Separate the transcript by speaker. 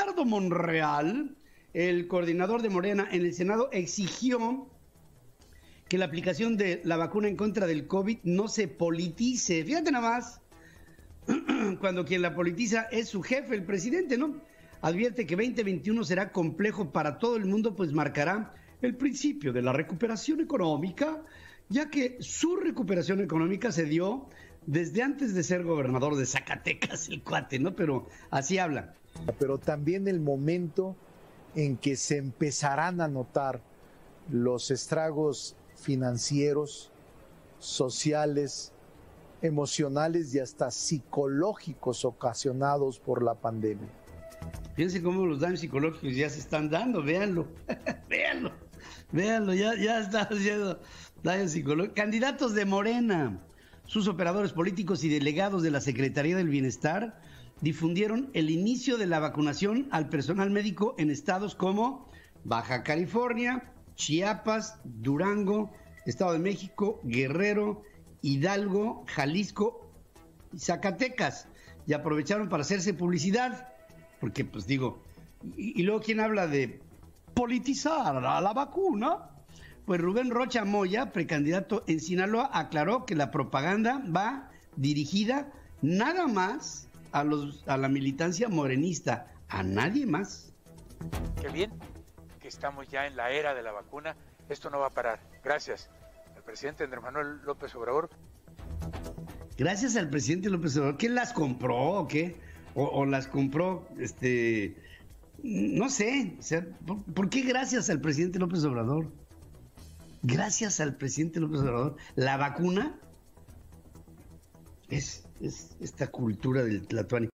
Speaker 1: Ricardo Monreal, el coordinador de Morena en el Senado, exigió que la aplicación de la vacuna en contra del COVID no se politice. Fíjate nada más, cuando quien la politiza es su jefe, el presidente, ¿no? Advierte que 2021 será complejo para todo el mundo, pues marcará el principio de la recuperación económica, ya que su recuperación económica se dio desde antes de ser gobernador de Zacatecas, el cuate, ¿no? Pero así habla.
Speaker 2: Pero también el momento en que se empezarán a notar los estragos financieros, sociales, emocionales y hasta psicológicos ocasionados por la pandemia.
Speaker 1: Fíjense cómo los daños psicológicos ya se están dando, véanlo, véanlo, ya está haciendo daños psicológicos. Candidatos de Morena, sus operadores políticos y delegados de la Secretaría del Bienestar difundieron el inicio de la vacunación al personal médico en estados como Baja California, Chiapas, Durango, Estado de México, Guerrero, Hidalgo, Jalisco y Zacatecas. Y aprovecharon para hacerse publicidad, porque pues digo, y luego ¿quién habla de politizar a la vacuna? Pues Rubén Rocha Moya, precandidato en Sinaloa, aclaró que la propaganda va dirigida nada más a la militancia morenista, a nadie más.
Speaker 3: Qué bien que estamos ya en la era de la vacuna. Esto no va a parar. Gracias al presidente Andrés Manuel López Obrador.
Speaker 1: Gracias al presidente López Obrador. ¿Quién las compró o qué? O las compró, no sé. O sea, ¿por qué gracias al presidente López Obrador? Gracias al presidente López Obrador. La vacuna es esta cultura del tlatoani.